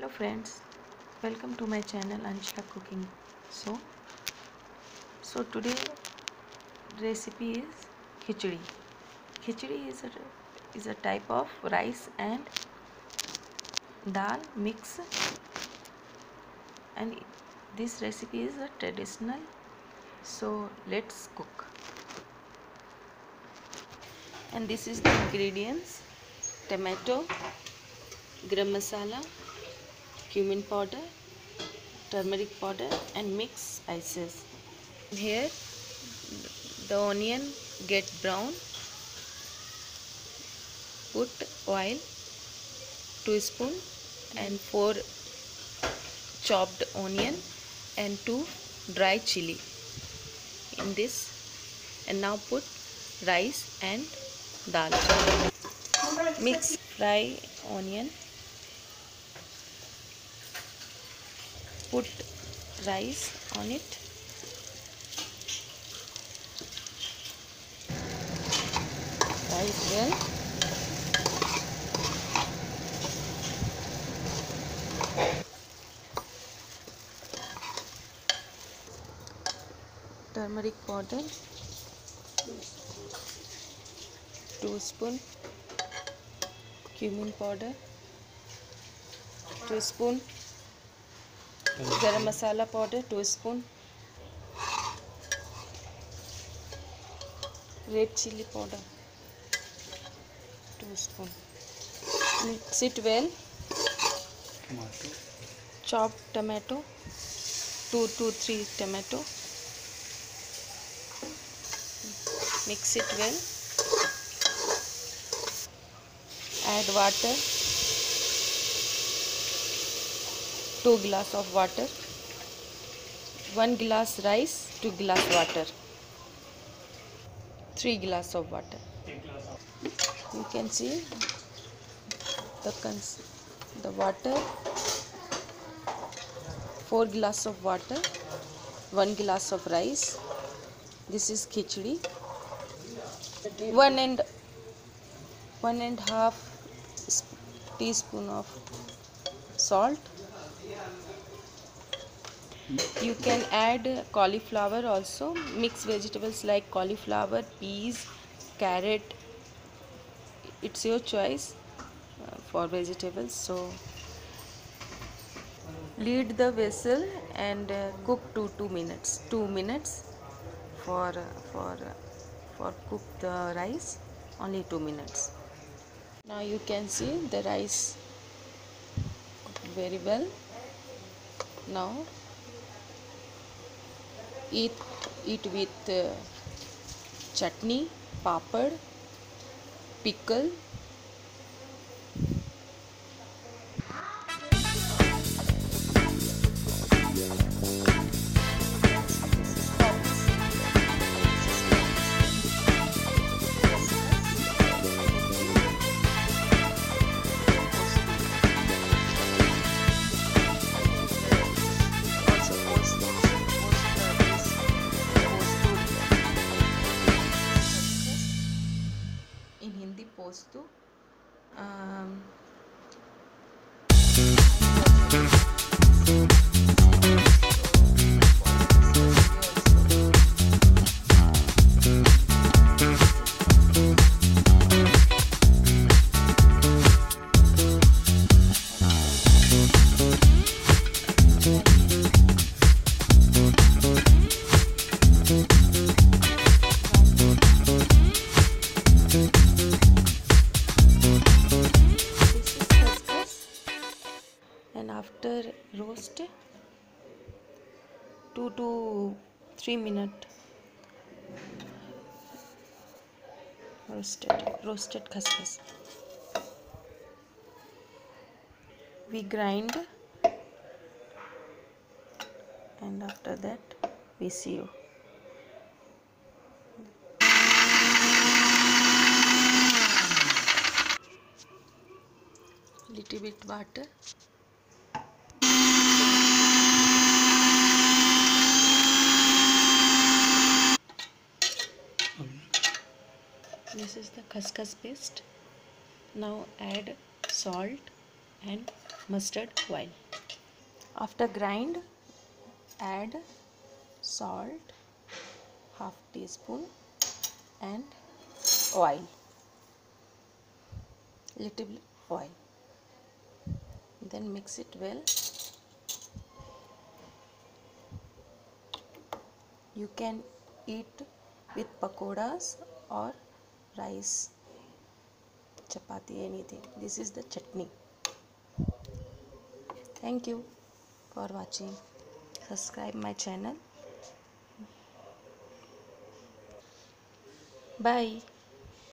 Hello friends, welcome to my channel Anshika Cooking. So today recipe is khichdi. Khichdi is a type of rice and dal mix, and this recipe is a traditional. So let's cook. And this is the ingredients: tomato, garam masala, cumin powder, turmeric powder, and mixed spices. Here the onion get brown, put oil 2 spoon and 4 chopped onion and 2 dry chili in this, and now put rice and dal. Mix, fry onion, put rice on it, fry it well. Turmeric powder 2 spoon, cumin powder 2 spoon, garam masala powder 2 spoon, red chili powder 2 spoon. Mix it well. Chopped tomato 2 to 3 tomato. Mix it well. Add water, 2 glass of water, 1 glass rice, 2 glass water, 3 glass of water. You can see the water, 4 glass of water, 1 glass of rice. This is khichdi. 1.5 teaspoon of salt. You can add cauliflower also, mixed vegetables like cauliflower, peas, carrot. It's your choice for vegetables. So lead the vessel and cook 2 minutes. 2 minutes for cook the rice. Only 2 minutes. Now you can see the rice cooked very well. Now eat with chutney, papad, pickle. In Hindi postu. And after roast 2 to 3 minutes, roasted khaskhas. We grind, and after that we see you. Little bit water. This is the khaskhas paste. Now add salt and mustard oil. After grind, add salt, half teaspoon, and oil, little bit oil. Then mix it well. You can eat with pakoras or rice, chapati, anything. This is the chutney. Thank you for watching. Subscribe my channel. Bye.